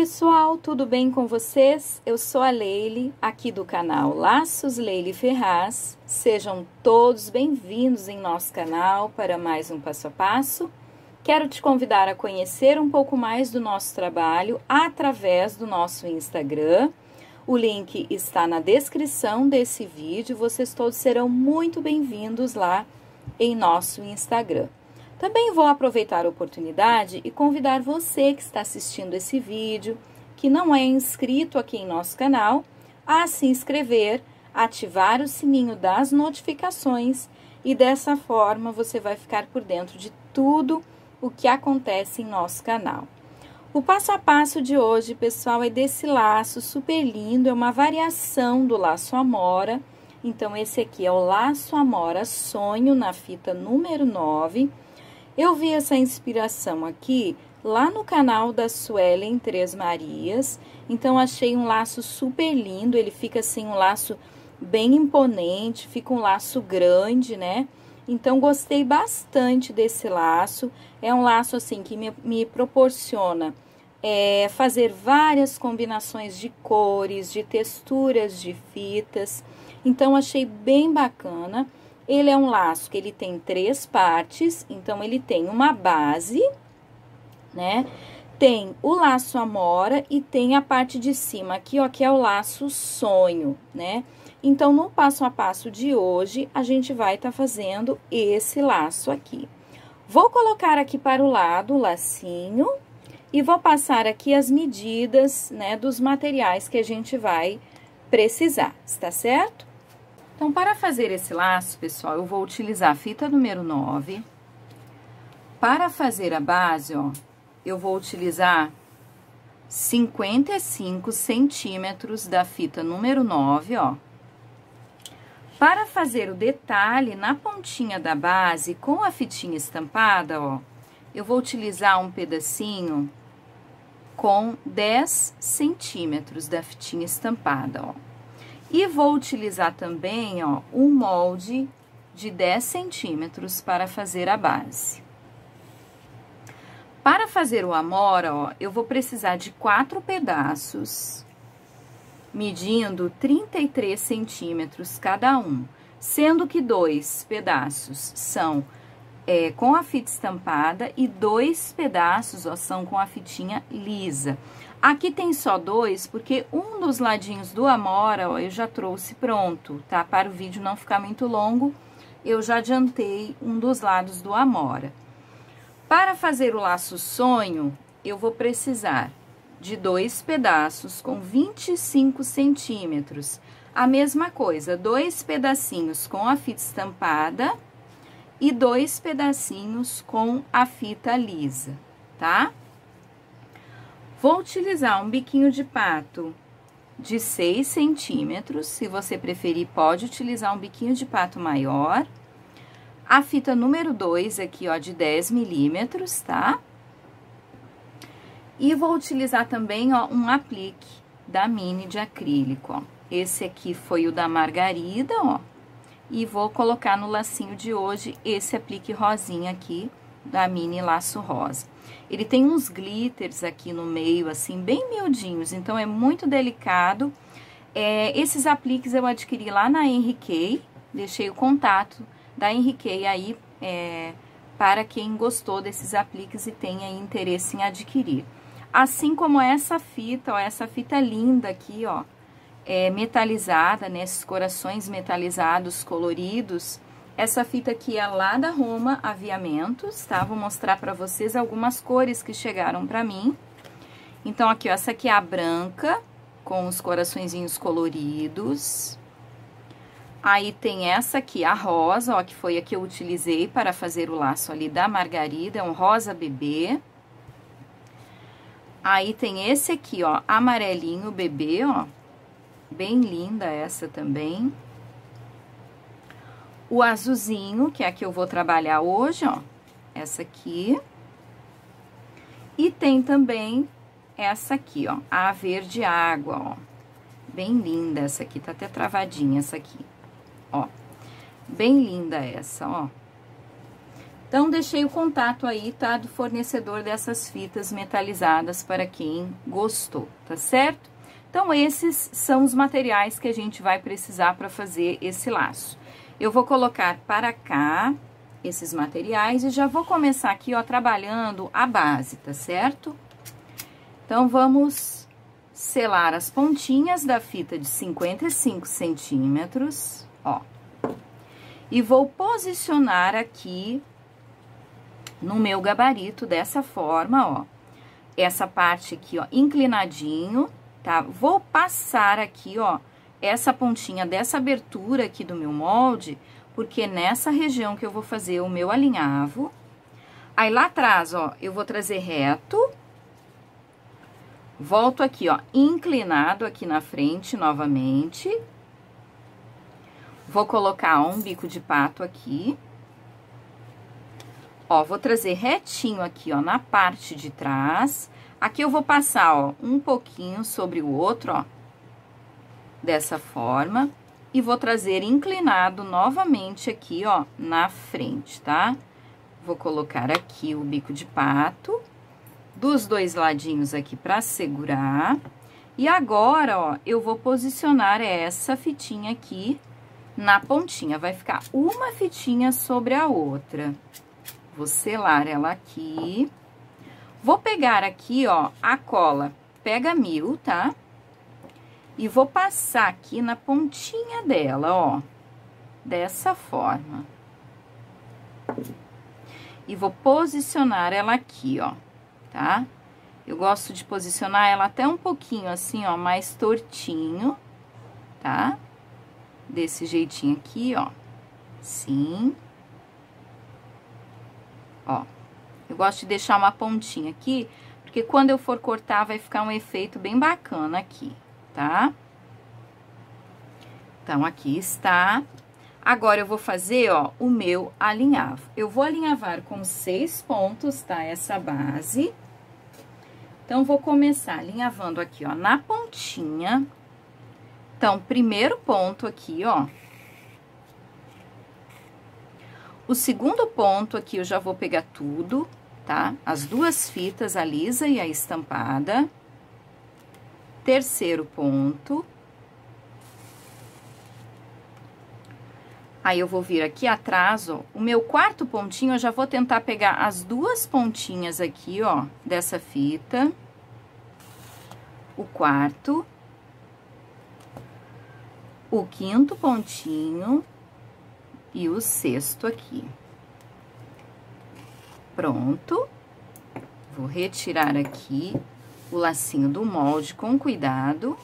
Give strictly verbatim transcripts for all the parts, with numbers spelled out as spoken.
pessoal, tudo bem com vocês? Eu sou a Leile, aqui do canal Laços Leile Ferraz. Sejam todos bem-vindos em nosso canal para mais um passo a passo. Quero te convidar a conhecer um pouco mais do nosso trabalho através do nosso Instagram. O link está na descrição desse vídeo, vocês todos serão muito bem-vindos lá em nosso Instagram. Também vou aproveitar a oportunidade e convidar você que está assistindo esse vídeo, que não é inscrito aqui em nosso canal, a se inscrever, ativar o sininho das notificações e dessa forma você vai ficar por dentro de tudo o que acontece em nosso canal. O passo a passo de hoje, pessoal, é desse laço super lindo, é uma variação do laço Amora. Então, esse aqui é o laço Amora Sonho na fita número nove. Eu vi essa inspiração aqui lá no canal da Suelen Três Marias, então achei um laço super lindo, ele fica assim um laço bem imponente, fica um laço grande, né? Então gostei bastante desse laço, é um laço assim que me, me proporciona é, fazer várias combinações de cores, de texturas de fitas, então achei bem bacana. Ele é um laço que ele tem três partes, então ele tem uma base, né? Tem o laço Amora e tem a parte de cima aqui, ó, que é o laço Sonho, né? Então, no passo a passo de hoje, a gente vai estar tá fazendo esse laço aqui. Vou colocar aqui para o lado o lacinho e vou passar aqui as medidas, né, dos materiais que a gente vai precisar, está certo? Então, para fazer esse laço, pessoal, eu vou utilizar a fita número nove. Para fazer a base, ó, eu vou utilizar cinquenta e cinco centímetros da fita número nove, ó. Para fazer o detalhe na pontinha da base com a fitinha estampada, ó, eu vou utilizar um pedacinho com dez centímetros da fitinha estampada, ó. E vou utilizar também, ó, um molde de dez centímetros para fazer a base. Para fazer o Amora, ó, eu vou precisar de quatro pedaços, medindo trinta e três centímetros cada um, sendo que dois pedaços são é, com a fita estampada e dois pedaços, ó, são com a fitinha lisa. Aqui tem só dois, porque um dos ladinhos do Amora, ó, eu já trouxe pronto, tá? Para o vídeo não ficar muito longo, eu já adiantei um dos lados do Amora. Para fazer o laço Sonho, eu vou precisar de dois pedaços com vinte e cinco centímetros. A mesma coisa, dois pedacinhos com a fita estampada e dois pedacinhos com a fita lisa, tá? Vou utilizar um biquinho de pato de seis centímetros, se você preferir, pode utilizar um biquinho de pato maior. A fita número dois aqui, ó, de dez milímetros, tá? E vou utilizar também, ó, um aplique da Mini de acrílico, ó. Esse aqui foi o da Margarida, ó. E vou colocar no lacinho de hoje esse aplique rosinha aqui, da Mini Laço Rosa. Ele tem uns glitters aqui no meio, assim, bem miudinhos, então é muito delicado. É, esses apliques eu adquiri lá na Henriquei, deixei o contato da Henriquei aí é, para quem gostou desses apliques e tem aí interesse em adquirir. Assim como essa fita, ó, essa fita linda aqui, ó, é metalizada, né, esses corações metalizados coloridos. Essa fita aqui é lá da Roma Aviamentos, tá? Vou mostrar pra vocês algumas cores que chegaram pra mim. Então, aqui, ó, essa aqui é a branca, com os coraçõezinhos coloridos. Aí, tem essa aqui, a rosa, ó, que foi a que eu utilizei para fazer o laço ali da Margarida, é um rosa bebê. Aí, tem esse aqui, ó, amarelinho bebê, ó, bem linda essa também. O azulzinho, que é a que eu vou trabalhar hoje, ó, essa aqui. E tem também essa aqui, ó, a verde água, ó. Bem linda essa aqui, tá até travadinha essa aqui, ó. Bem linda essa, ó. Então, deixei o contato aí, tá? Do fornecedor dessas fitas metalizadas para quem gostou, tá certo? Então, esses são os materiais que a gente vai precisar para fazer esse laço. Eu vou colocar para cá esses materiais e já vou começar aqui, ó, trabalhando a base, tá certo? Então, vamos selar as pontinhas da fita de cinquenta e cinco centímetros, ó. E vou posicionar aqui no meu gabarito dessa forma, ó. Essa parte aqui, ó, inclinadinho, tá? Vou passar aqui, ó, essa pontinha dessa abertura aqui do meu molde, porque é nessa região que eu vou fazer o meu alinhavo. Aí, lá atrás, ó, eu vou trazer reto. Volto aqui, ó, inclinado aqui na frente novamente. Vou colocar um bico de pato aqui. Ó, vou trazer retinho aqui, ó, na parte de trás. Aqui eu vou passar, ó, um pouquinho sobre o outro, ó, dessa forma. E vou trazer inclinado novamente aqui, ó, na frente, tá? Vou colocar aqui o bico de pato, dos dois ladinhos aqui pra segurar. E agora, ó, eu vou posicionar essa fitinha aqui na pontinha. Vai ficar uma fitinha sobre a outra. Vou selar ela aqui. Vou pegar aqui, ó, a cola Pega Mil, tá? E vou passar aqui na pontinha dela, ó, dessa forma. E vou posicionar ela aqui, ó, tá? Eu gosto de posicionar ela até um pouquinho assim, ó, mais tortinho, tá? Desse jeitinho aqui, ó, sim. Ó, eu gosto de deixar uma pontinha aqui, porque quando eu for cortar vai ficar um efeito bem bacana aqui, tá? Então, aqui está. Agora, eu vou fazer, ó, o meu alinhavo. Eu vou alinhavar com seis pontos, tá? Essa base. Então, vou começar alinhavando aqui, ó, na pontinha. Então, primeiro ponto aqui, ó. O segundo ponto aqui, eu já vou pegar tudo, tá? As duas fitas, a lisa e a estampada. Terceiro ponto. Aí, eu vou vir aqui atrás, ó. O meu quarto pontinho, eu já vou tentar pegar as duas pontinhas aqui, ó, dessa fita. O quarto. O quinto pontinho. E o sexto aqui. Pronto. Vou retirar aqui o lacinho do molde com cuidado.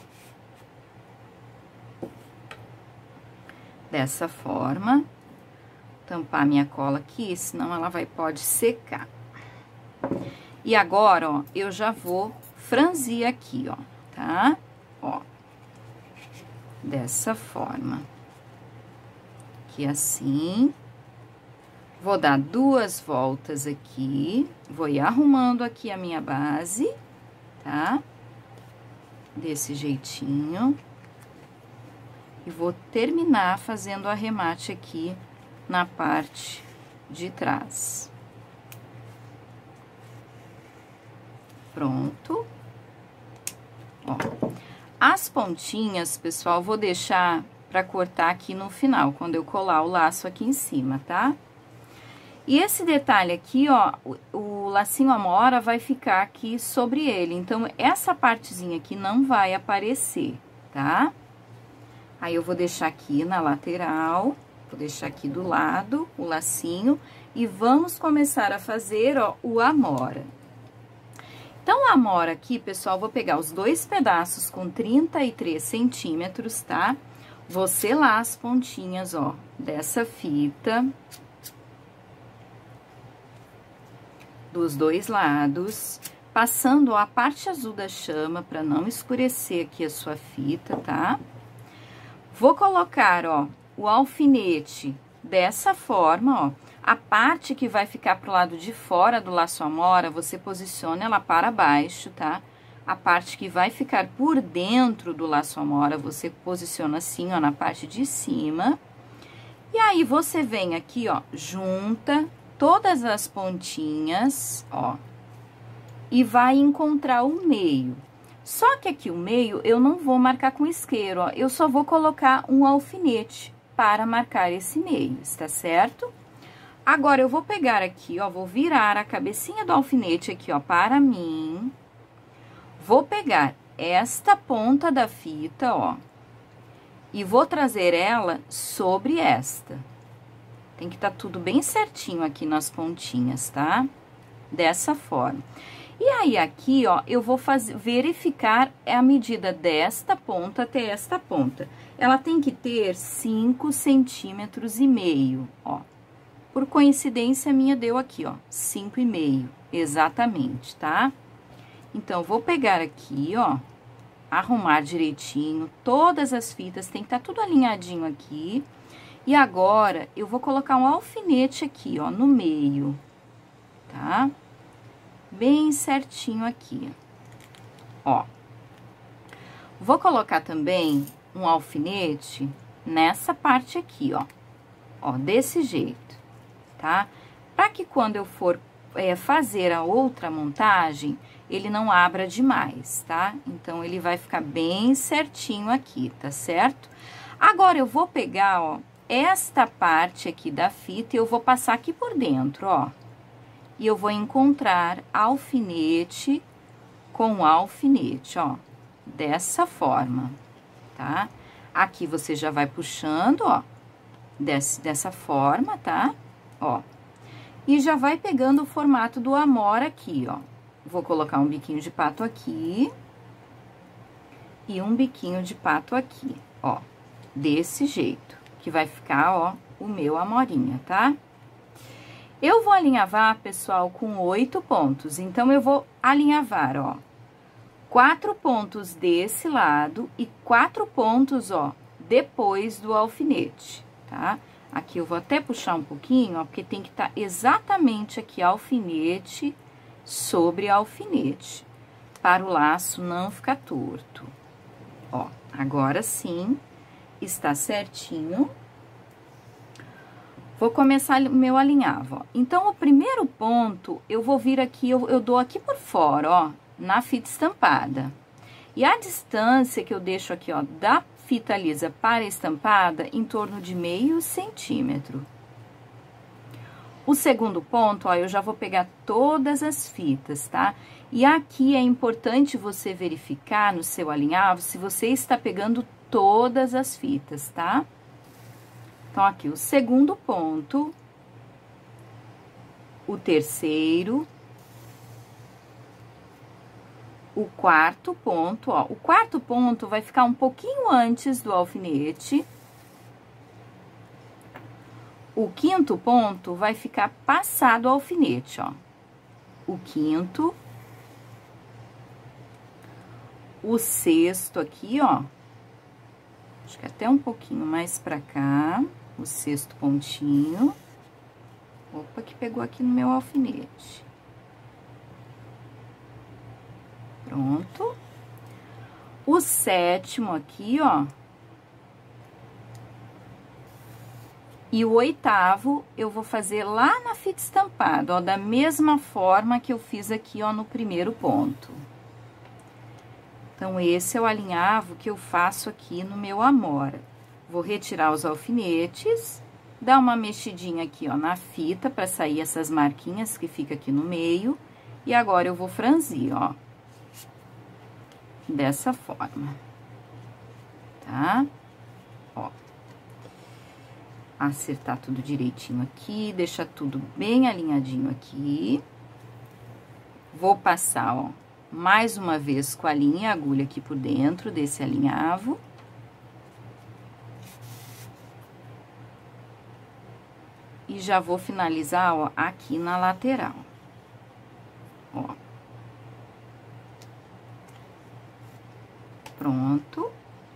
Dessa forma. Tampar minha cola aqui, senão ela vai, pode secar. E agora, ó, eu já vou franzir aqui, ó, tá? Ó. Dessa forma. Aqui assim. Vou dar duas voltas aqui. Vou ir arrumando aqui a minha base, tá? Desse jeitinho. E vou terminar fazendo o arremate aqui na parte de trás. Pronto. Ó. As pontinhas, pessoal, vou deixar pra cortar aqui no final, quando eu colar o laço aqui em cima, tá? E esse detalhe aqui, ó, o, o lacinho amora vai ficar aqui sobre ele. Então, essa partezinha aqui não vai aparecer, tá? Aí, eu vou deixar aqui na lateral, vou deixar aqui do lado o lacinho. E vamos começar a fazer, ó, o amora. Então, a amora aqui, pessoal, vou pegar os dois pedaços com trinta e três centímetros, tá? Vou selar as pontinhas, ó, dessa fita. Dos dois lados, passando, ó, a parte azul da chama, pra não escurecer aqui a sua fita, tá? Vou colocar, ó, o alfinete dessa forma, ó. A parte que vai ficar pro lado de fora do laço amora, você posiciona ela para baixo, tá? A parte que vai ficar por dentro do laço amora, você posiciona assim, ó, na parte de cima. E aí, você vem aqui, ó, junta todas as pontinhas, ó, e vai encontrar o meio. Só que aqui o meio eu não vou marcar com isqueiro, ó, eu só vou colocar um alfinete para marcar esse meio, está certo? Agora, eu vou pegar aqui, ó, vou virar a cabecinha do alfinete aqui, ó, para mim. Vou pegar esta ponta da fita, ó, e vou trazer ela sobre esta. Tem que estar tudo bem certinho aqui nas pontinhas, tá? Dessa forma. E aí, aqui, ó, eu vou fazer, verificar a medida desta ponta até esta ponta. Ela tem que ter cinco centímetros e meio, ó. Por coincidência, a minha deu aqui, ó, cinco e meio, exatamente, tá? Então, vou pegar aqui, ó, arrumar direitinho, todas as fitas, tem que estar tudo alinhadinho aqui. E agora, eu vou colocar um alfinete aqui, ó, no meio, tá? Bem certinho aqui, ó. Vou colocar também um alfinete nessa parte aqui, ó, ó, desse jeito, tá? Para que quando eu for é, fazer a outra montagem, ele não abra demais, tá? Então, ele vai ficar bem certinho aqui, tá certo? Agora, eu vou pegar, ó, esta parte aqui da fita e eu vou passar aqui por dentro, ó. E eu vou encontrar alfinete com alfinete, ó, dessa forma, tá? Aqui você já vai puxando, ó, desse, dessa forma, tá? Ó, e já vai pegando o formato do amora aqui, ó. Vou colocar um biquinho de pato aqui e um biquinho de pato aqui, ó, desse jeito, que vai ficar, ó, o meu amorinha, tá? Eu vou alinhavar, pessoal, com oito pontos, então eu vou alinhavar, ó, quatro pontos desse lado e quatro pontos, ó, depois do alfinete, tá? Aqui eu vou até puxar um pouquinho, ó, porque tem que estar exatamente aqui alfinete sobre alfinete, para o laço não ficar torto. Ó, agora sim, está certinho. Vou começar o meu alinhavo, ó. Então, o primeiro ponto, eu vou vir aqui, eu, eu dou aqui por fora, ó, na fita estampada. E a distância que eu deixo aqui, ó, da fita lisa para a estampada, em torno de meio centímetro. O segundo ponto, ó, eu já vou pegar todas as fitas, tá? E aqui é importante você verificar no seu alinhavo se você está pegando todas as fitas, tá? Então, aqui, o segundo ponto, o terceiro, o quarto ponto, ó. O quarto ponto vai ficar um pouquinho antes do alfinete. O quinto ponto vai ficar passado ao alfinete, ó. O quinto. O sexto aqui, ó. Acho que até um pouquinho mais pra cá. O sexto pontinho. Opa, que pegou aqui no meu alfinete. Pronto. O sétimo aqui, ó. E o oitavo, eu vou fazer lá na fita estampada, ó, da mesma forma que eu fiz aqui, ó, no primeiro ponto. Então, esse é o alinhavo que eu faço aqui no meu amora. Vou retirar os alfinetes, dar uma mexidinha aqui, ó, na fita, pra sair essas marquinhas que fica aqui no meio. E agora, eu vou franzir, ó. Dessa forma. Tá? Ó. Acertar tudo direitinho aqui, deixar tudo bem alinhadinho aqui. Vou passar, ó, mais uma vez com a linha e a agulha aqui por dentro desse alinhavo. E já vou finalizar, ó, aqui na lateral. Ó. Pronto.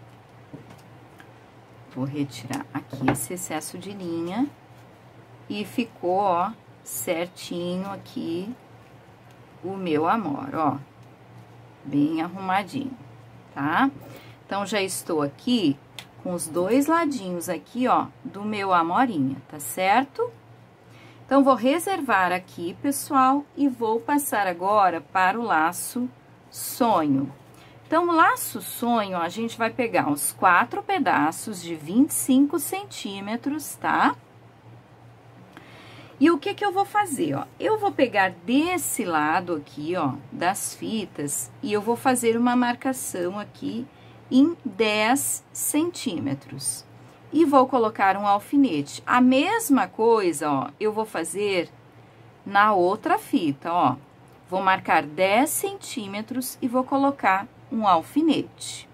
Vou retirar aqui esse excesso de linha. E ficou, ó, certinho aqui o meu amor, ó. Bem arrumadinho, tá? Então, já estou aqui com os dois ladinhos aqui, ó, do meu amorinha, tá certo? Então, vou reservar aqui, pessoal, e vou passar agora para o laço sonho. Então, o laço sonho, a gente vai pegar os quatro pedaços de vinte e cinco centímetros, tá? E o que que eu vou fazer, ó? Eu vou pegar desse lado aqui, ó, das fitas, e eu vou fazer uma marcação aqui em dez centímetros. E vou colocar um alfinete. A mesma coisa, ó, eu vou fazer na outra fita, ó. Vou marcar dez centímetros e vou colocar um alfinete.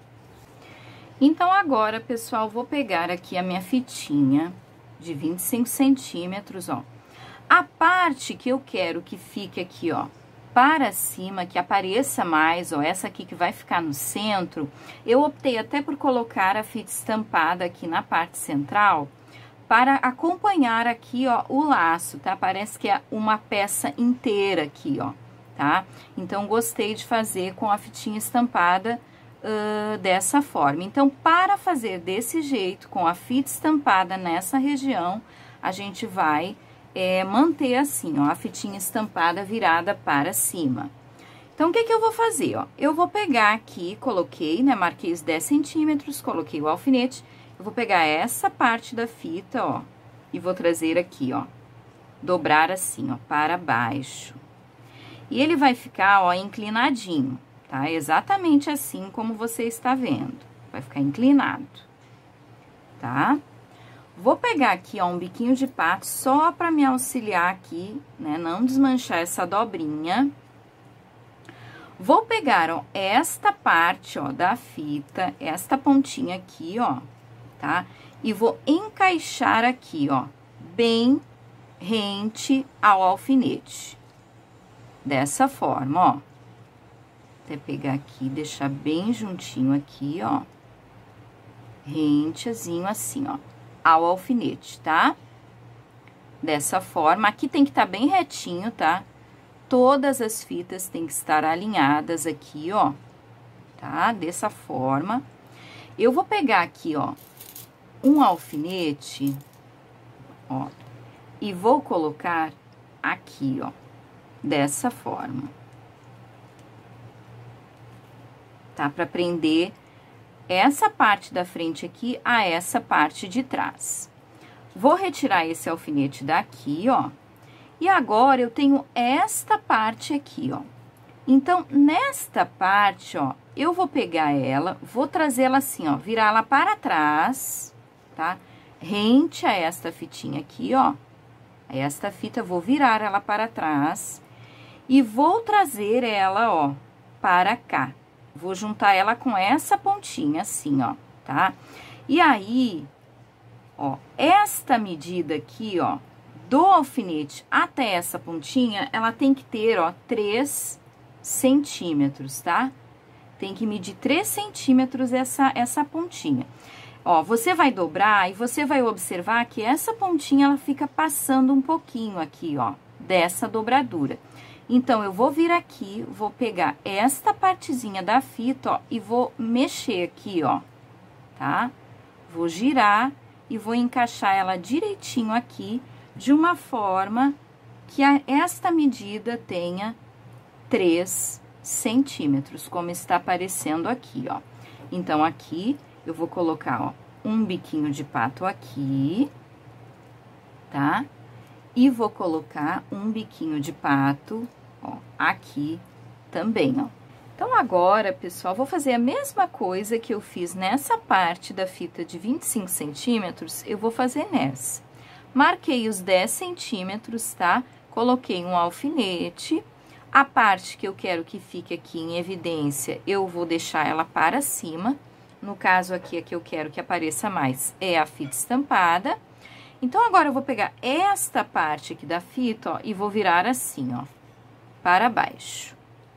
Então, agora, pessoal, vou pegar aqui a minha fitinha de vinte e cinco centímetros, ó. A parte que eu quero que fique aqui, ó, para cima, que apareça mais, ó, essa aqui que vai ficar no centro, eu optei até por colocar a fita estampada aqui na parte central, para acompanhar aqui, ó, o laço, tá? Parece que é uma peça inteira aqui, ó, tá? Então, gostei de fazer com a fitinha estampada uh, dessa forma. Então, para fazer desse jeito, com a fita estampada nessa região, a gente vai É, manter assim, ó, a fitinha estampada virada para cima. Então, o que que eu vou fazer, ó? Eu vou pegar aqui, coloquei, né, marquei os dez centímetros, coloquei o alfinete, eu vou pegar essa parte da fita, ó, e vou trazer aqui, ó, dobrar assim, ó, para baixo. E ele vai ficar, ó, inclinadinho, tá? Exatamente assim como você está vendo, vai ficar inclinado, tá? Vou pegar aqui, ó, um biquinho de pato só para me auxiliar aqui, né, não desmanchar essa dobrinha. Vou pegar, ó, esta parte, ó, da fita, esta pontinha aqui, ó, tá? E vou encaixar aqui, ó, bem rente ao alfinete. Dessa forma, ó. Até pegar aqui, deixar bem juntinho aqui, ó. Rentezinho assim, ó, ao alfinete, tá? Dessa forma, aqui tem que estar bem retinho, tá? Todas as fitas têm que estar alinhadas aqui, ó, tá? Dessa forma. Eu vou pegar aqui, ó, um alfinete, ó, e vou colocar aqui, ó, dessa forma. Tá? Pra prender essa parte da frente aqui a essa parte de trás. Vou retirar esse alfinete daqui, ó. E agora, eu tenho esta parte aqui, ó. Então, nesta parte, ó, eu vou pegar ela, vou trazê-la assim, ó, virá-la para trás, tá? Rente a esta fitinha aqui, ó. Esta fita, vou virar ela para trás e vou trazer ela, ó, para cá. Vou juntar ela com essa pontinha, assim, ó, tá? E aí, ó, esta medida aqui, ó, do alfinete até essa pontinha, ela tem que ter, ó, três centímetros, tá? Tem que medir três centímetros essa, essa pontinha. Ó, você vai dobrar e você vai observar que essa pontinha, ela fica passando um pouquinho aqui, ó, dessa dobradura. Então, eu vou vir aqui, vou pegar esta partezinha da fita, ó, e vou mexer aqui, ó, tá? Vou girar e vou encaixar ela direitinho aqui, de uma forma que a, esta medida tenha três centímetros, como está aparecendo aqui, ó. Então, aqui, eu vou colocar, ó, um biquinho de pato aqui, tá? E vou colocar um biquinho de pato, ó, aqui também, ó. Então, agora, pessoal, vou fazer a mesma coisa que eu fiz nessa parte da fita de vinte e cinco centímetros, eu vou fazer nessa. Marquei os dez centímetros, tá? Coloquei um alfinete. A parte que eu quero que fique aqui em evidência, eu vou deixar ela para cima. No caso aqui, a que eu quero que apareça mais é a fita estampada. Então, agora eu vou pegar esta parte aqui da fita, ó, e vou virar assim, ó, para baixo.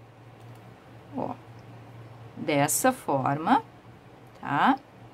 Ó, dessa forma, tá?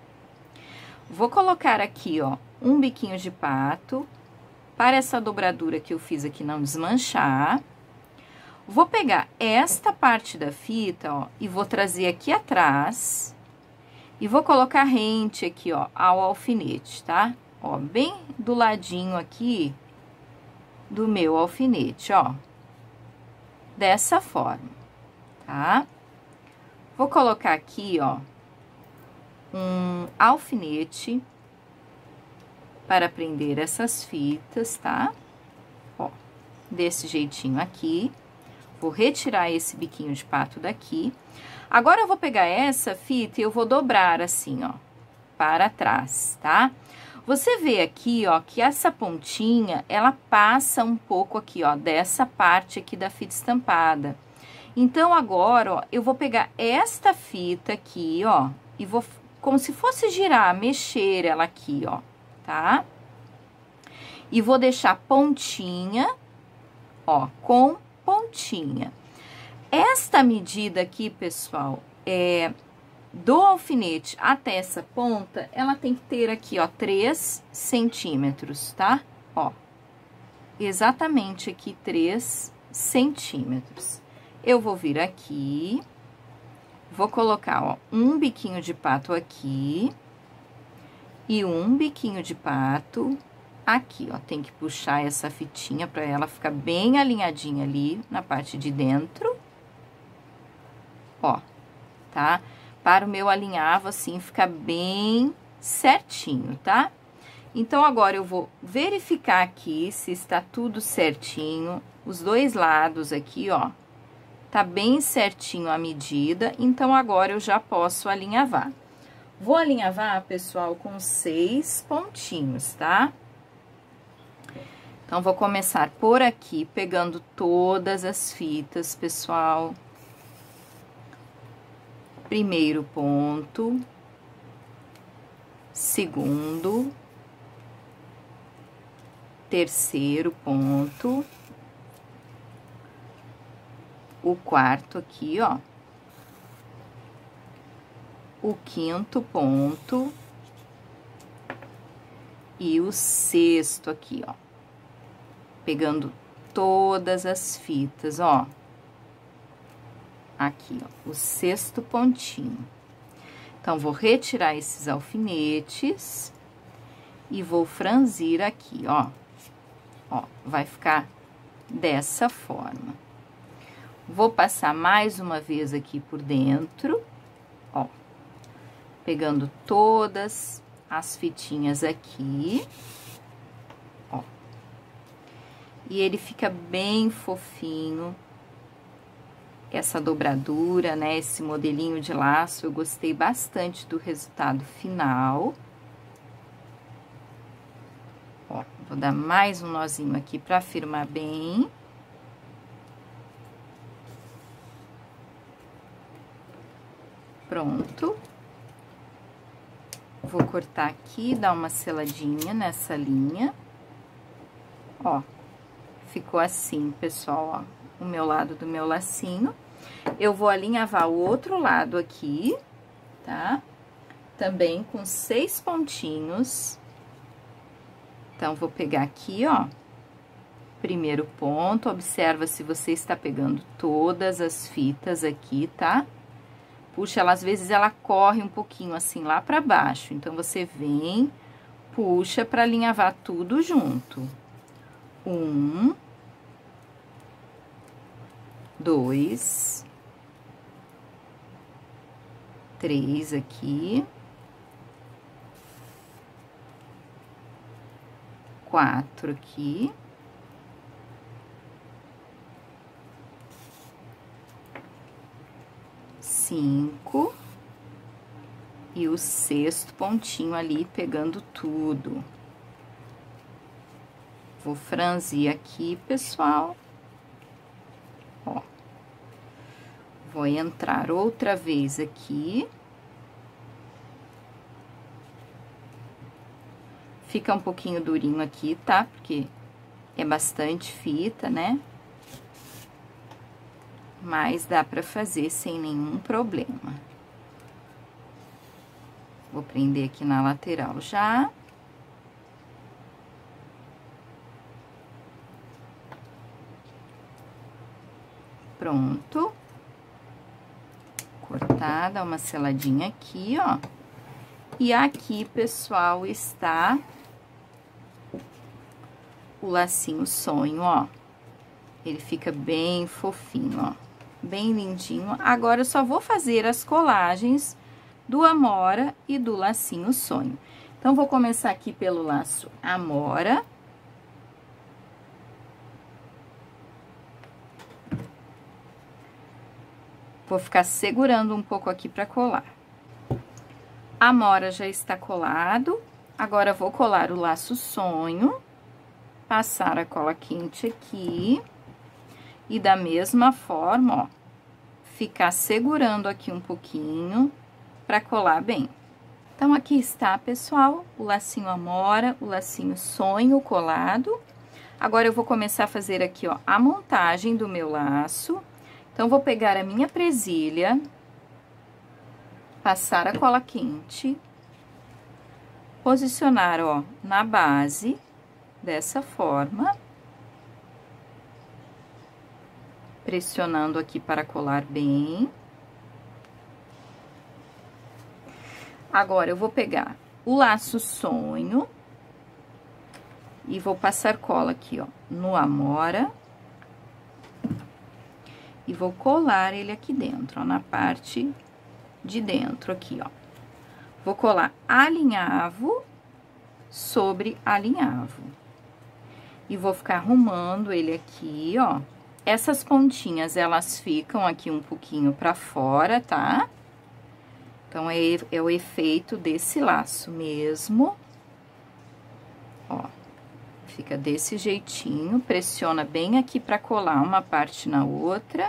Vou colocar aqui, ó, um biquinho de pato, para essa dobradura que eu fiz aqui não desmanchar. Vou pegar esta parte da fita, ó, e vou trazer aqui atrás, e vou colocar rente aqui, ó, ao alfinete, tá? Ó, bem do ladinho aqui, do meu alfinete, ó. Dessa forma, tá? Vou colocar aqui, ó, um alfinete para prender essas fitas, tá? Ó, desse jeitinho aqui. Vou retirar esse biquinho de pato daqui. Agora, eu vou pegar essa fita e eu vou dobrar assim, ó, para trás, tá? Você vê aqui, ó, que essa pontinha, ela passa um pouco aqui, ó, dessa parte aqui da fita estampada. Então, agora, ó, eu vou pegar esta fita aqui, ó, e vou, como se fosse girar, mexer ela aqui, ó, tá? E vou deixar pontinha, ó, com pontinha. Esta medida aqui, pessoal, é do alfinete até essa ponta, ela tem que ter aqui, ó, três centímetros, tá? Ó, exatamente aqui três centímetros. Eu vou vir aqui, vou colocar, ó, um biquinho de pato aqui e um biquinho de pato aqui, ó. Tem que puxar essa fitinha pra ela ficar bem alinhadinha ali na parte de dentro. Ó, tá? Para o meu alinhavo, assim, ficar bem certinho, tá? Então, agora eu vou verificar aqui se está tudo certinho. Os dois lados aqui, ó, tá bem certinho a medida. Então, agora eu já posso alinhavar. Vou alinhavar, pessoal, com seis pontinhos, tá? Então, vou começar por aqui, pegando todas as fitas, pessoal. Primeiro ponto, segundo, terceiro ponto, o quarto aqui, ó, o quinto ponto e o sexto aqui, ó, pegando todas as fitas, ó. Aqui, ó, o sexto pontinho. Então, vou retirar esses alfinetes e vou franzir aqui, ó. Ó, vai ficar dessa forma. Vou passar mais uma vez aqui por dentro, ó, pegando todas as fitinhas aqui, ó. E ele fica bem fofinho. Essa dobradura, né, esse modelinho de laço, eu gostei bastante do resultado final. Ó, vou dar mais um nozinho aqui pra firmar bem. Pronto. Vou cortar aqui, dar uma seladinha nessa linha. Ó, ficou assim, pessoal, ó. O meu lado do meu lacinho. Eu vou alinhavar o outro lado aqui, tá? Também com seis pontinhos. Então, vou pegar aqui, ó, primeiro ponto. Observa se você está pegando todas as fitas aqui, tá? Puxa, ela, às vezes, ela corre um pouquinho assim lá pra baixo. Então, você vem, puxa pra alinhavar tudo junto. Um... Dois, três aqui, quatro aqui, cinco e o sexto pontinho ali pegando tudo. Vou franzir aqui, pessoal. Ó, vou entrar outra vez aqui. Fica um pouquinho durinho aqui, tá? Porque é bastante fita, né? Mas dá pra fazer sem nenhum problema. Vou prender aqui na lateral já. Pronto. Cortar, dar uma seladinha aqui, ó. E aqui, pessoal, está o lacinho sonho, ó. Ele fica bem fofinho, ó, bem lindinho. Agora, eu só vou fazer as colagens do amora e do lacinho sonho. Então, vou começar aqui pelo laço amora. Vou ficar segurando um pouco aqui para colar. A amora já está colado. Agora, vou colar o laço sonho, passar a cola quente aqui. E da mesma forma, ó, ficar segurando aqui um pouquinho para colar bem. Então, aqui está, pessoal, o lacinho amora, o lacinho sonho colado. Agora, eu vou começar a fazer aqui, ó, a montagem do meu laço. Então, vou pegar a minha presilha, passar a cola quente, posicionar, ó, na base, dessa forma. Pressionando aqui para colar bem. Agora, eu vou pegar o laço sonho e vou passar cola aqui, ó, no amora. E vou colar ele aqui dentro, ó, na parte de dentro aqui, ó. Vou colar alinhavo sobre alinhavo. E vou ficar arrumando ele aqui, ó. Essas pontinhas, elas ficam aqui um pouquinho pra fora, tá? Então, é, é o efeito desse laço mesmo. Ó, fica desse jeitinho, pressiona bem aqui pra colar uma parte na outra.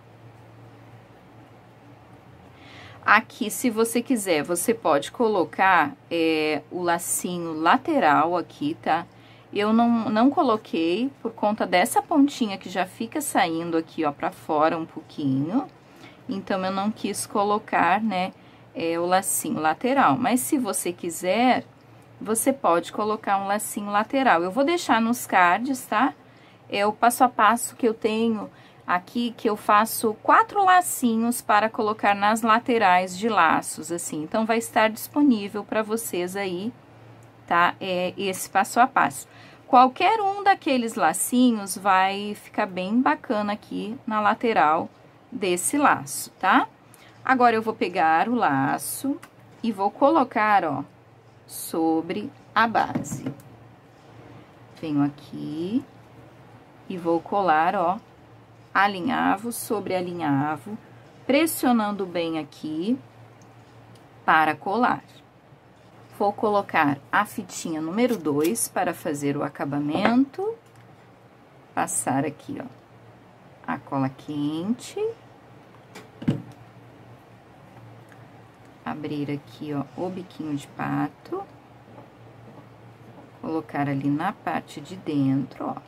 Aqui, se você quiser, você pode colocar é, o lacinho lateral aqui, tá? Eu não, não coloquei por conta dessa pontinha que já fica saindo aqui, ó, pra fora um pouquinho. Então, eu não quis colocar, né, é, o lacinho lateral. Mas, se você quiser, você pode colocar um lacinho lateral. Eu vou deixar nos cards, tá? É o passo a passo que eu tenho aqui, que eu faço quatro lacinhos para colocar nas laterais de laços, assim. Então, vai estar disponível para vocês aí, tá? É esse passo a passo. Qualquer um daqueles lacinhos vai ficar bem bacana aqui na lateral desse laço, tá? Agora, eu vou pegar o laço e vou colocar, ó, sobre a base. Venho aqui e vou colar, ó, alinhavo sobre alinhavo, pressionando bem aqui para colar. Vou colocar a fitinha número dois para fazer o acabamento. Passar aqui, ó, a cola quente. Abrir aqui, ó, o biquinho de pato. Colocar ali na parte de dentro, ó.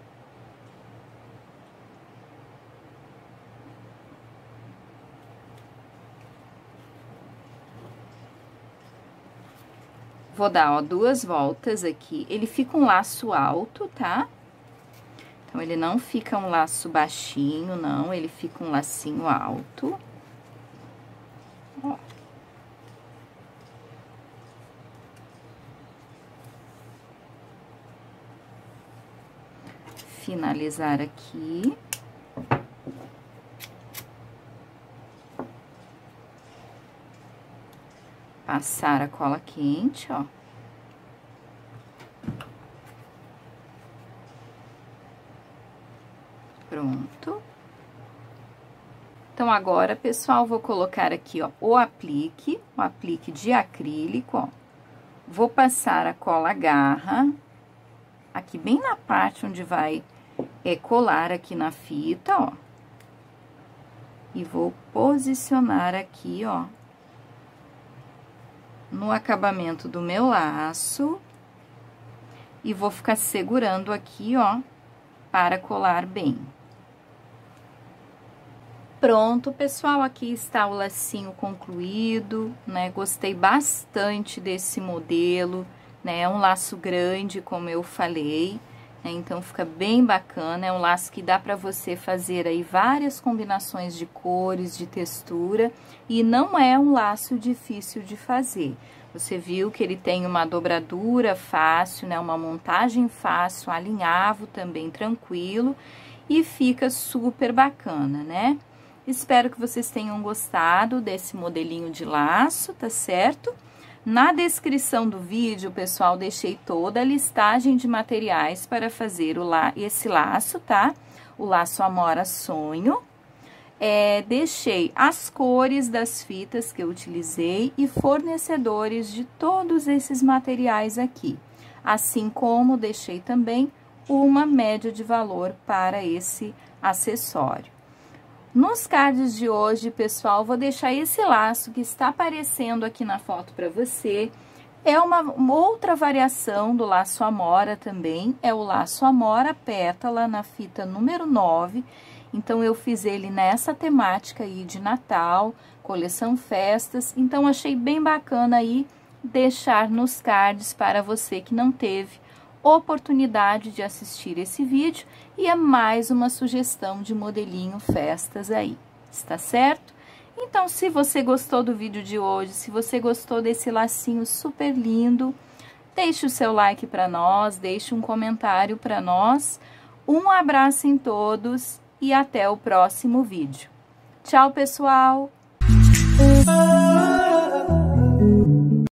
Vou dar, ó, duas voltas aqui. Ele fica um laço alto, tá? Então, ele não fica um laço baixinho, não. Ele fica um lacinho alto. Ó. Finalizar aqui. Passar a cola quente, ó. Pronto. Então, agora, pessoal, vou colocar aqui, ó, o aplique, o aplique de acrílico, ó. Vou passar a cola garra, aqui bem na parte onde vai é, colar aqui na fita, ó. E vou posicionar aqui, ó, no acabamento do meu laço. E vou ficar segurando aqui, ó, para colar bem. Pronto, pessoal, aqui está o lacinho concluído, né? Gostei bastante desse modelo, né? É um laço grande, como eu falei, né? Então fica bem bacana, é um laço que dá para você fazer aí várias combinações de cores, de textura, e não é um laço difícil de fazer. Você viu que ele tem uma dobradura fácil, né? Uma montagem fácil, alinhavo também tranquilo e fica super bacana, né? Espero que vocês tenham gostado desse modelinho de laço, tá certo? Na descrição do vídeo, pessoal, deixei toda a listagem de materiais para fazer o la esse laço, tá? O laço Amora Sonho. É, deixei as cores das fitas que eu utilizei e fornecedores de todos esses materiais aqui. Assim como deixei também uma média de valor para esse acessório. Nos cards de hoje, pessoal, vou deixar esse laço que está aparecendo aqui na foto para você. É uma, uma outra variação do laço Amora também, é o laço Amora Pétala na fita número nove. Então, eu fiz ele nessa temática aí de Natal, coleção festas. Então, achei bem bacana aí deixar nos cards para você que não teve oportunidade de assistir esse vídeo, e é mais uma sugestão de modelinho festas aí, está certo? Então, se você gostou do vídeo de hoje, se você gostou desse lacinho super lindo, deixe o seu like para nós, deixe um comentário para nós. Um abraço em todos e até o próximo vídeo. Tchau, pessoal!